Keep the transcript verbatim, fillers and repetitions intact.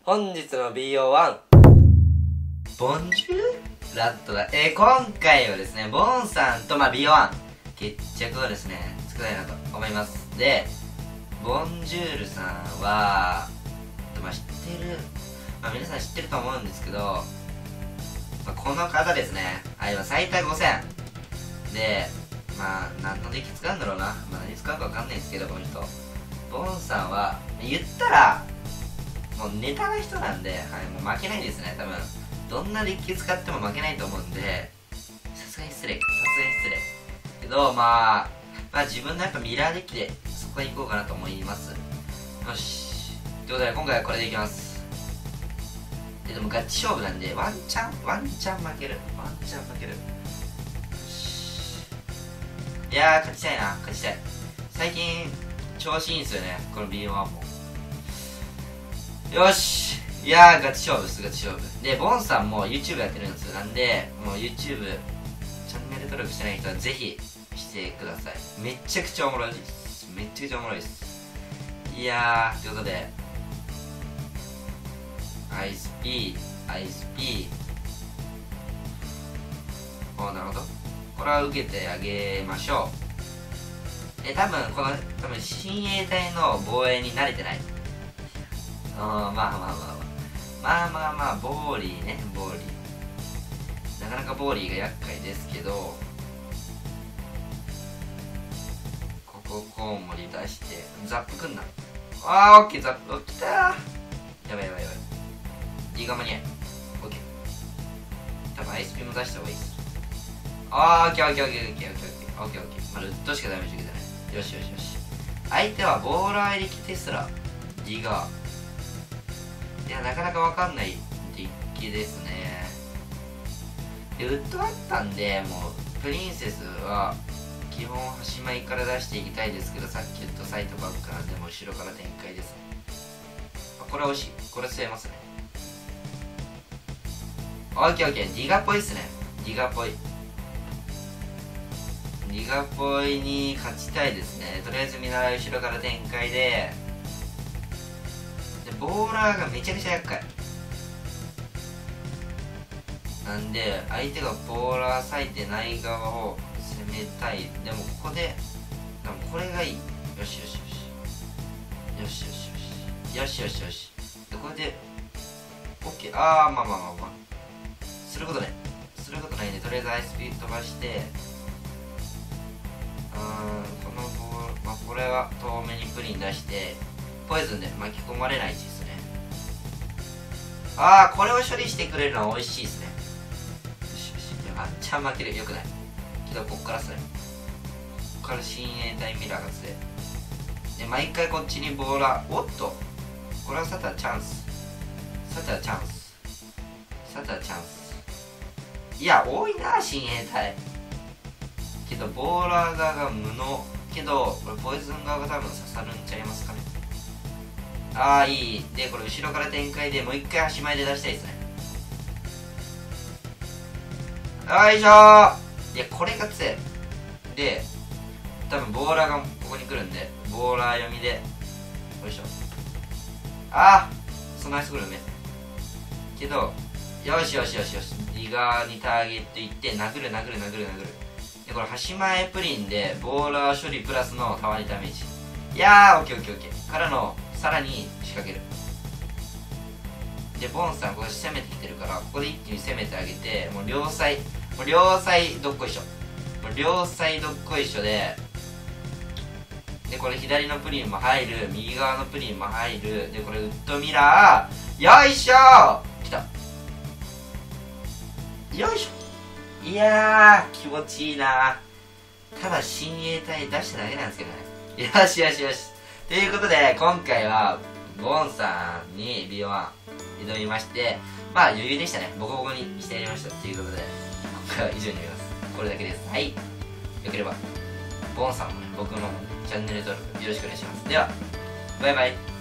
本日の ビーオーワン ボンジュールラットだ。えー、今回はですね、ボンさんと、まあ、ビーオーワン 決着をですね、作りたいなと思います。で、ボンジュールさんは、まあ、知ってる、まあ、皆さん知ってると思うんですけど、まあ、この方ですね、あ、今最多ごせんで、まあ、何のデッキ使うんだろうな。まあ、何使うかわかんないんですけど、この人。ボンさんは、言ったら、もうネタな人なんで、はい、もう負けないですね、多分。どんなデッキ使っても負けないと思うんで、さすがに失礼。さすがに失礼。けど、まあ、まあ自分のやっぱミラーデッキで、そこは行こうかなと思います。よし。ということで、今回はこれでいきます。で、でもガチ勝負なんで、ワンチャン、ワンチャン負ける。ワンチャン負ける。よし。いやー、勝ちたいな、勝ちたい。最近、調子いいんですよね、この ビーワン も。よし、いやーガチ勝負です。ガチ勝負で、ボンさんも YouTube やってるんですよ。なんでもう YouTube チャンネル登録してない人はぜひしてください。めっちゃくちゃおもろいです。めっちゃくちゃおもろいです。いやーということで、アイス P アイス P お、なるほど。これは受けてあげましょう。で、多分この多分親衛隊の防衛に慣れてない。うん、まあまあまあまあまあまあまあボーリーね、ボーリーなかなかボーリーが厄介ですけど、ここコウモリ出してザップくんな。あーオッケー、ザップきたー。やばいやばいやばい、いいがまにゃい。オッケー、多分アイスピも出した方がいいっす。あーオッケーオッケーオッケーオッケーオッケーオッケーオッケー、まあルットしかダメージ受けてない。よしよしよし。相手はボーラーエリキテスラディガー。いや、なかなかわかんないデッキですね。で、ウッドあったんで、もうプリンセスは基本端前から出していきたいですけど、さっき言ったサイトバックなんで、もう後ろから展開ですね。これは惜しい。これ吸えますね。オッケーオッケー、ディガっぽいっすね。ディガっぽい。ディガっぽいに勝ちたいですね。とりあえず見習い後ろから展開で、ボーラーがめちゃくちゃ厄介なんで、相手がボーラー割いてない側を攻めたい。でもここで、でもこれがいい。よしよしよしよしよしよしよしよしよし。でこれで OK。 あーまあまあまあまあすることないすることないんで、とりあえずアイスピード飛ばして、うーん、このボール、まあこれは遠目にプリン出してポイズンで巻き込まれない位置ですね。ああ、これを処理してくれるのは美味しいですね。よしよし。いや、ワンチャン負ける。よくないけど、こっからそれこっから親衛隊ミラーが強いで、毎回こっちにボーラー。おっと、これはサタチャンス。サタチャンスサタチャンス。いや、多いな親衛隊けど、ボーラー側が無能けど、これポイズン側が多分刺さるんちゃいますかね。ああ、いい。で、これ後ろから展開でもう一回端前で出したいですね。よいしょー。いや、これが強い。で、多分ボーラーがここに来るんで、ボーラー読みで、よいしょ。ああ、そのアイスグルメ。けど、よしよしよしよし。リガーにターゲットいって、殴る殴る殴る殴る。で、これ端前プリンで、ボーラー処理プラスのタワーにダメージ。いやー、オッケーオッケーオッケー。からの、さらに仕掛ける。で、ボンさんここ攻めてきてるから、ここで一気に攻めてあげて、もう両サイもう両サイどっこいしょ。もう両サイどっこいしょで、で、これ左のプリンも入る、右側のプリンも入る。で、これウッドミラー、よいしょー。きた。よいしょ。いやー、気持ちいいなー。ただ親衛隊出しただけなんですけどね。よしよしよし。ということで、今回はボンさんに ビーワン 挑みまして、まあ余裕でしたね。ボコボコにしてやりました。ということで、今回は以上になります。これだけです。はい。よければ、ボンさんもね、僕のチャンネル登録よろしくお願いします。では、バイバイ。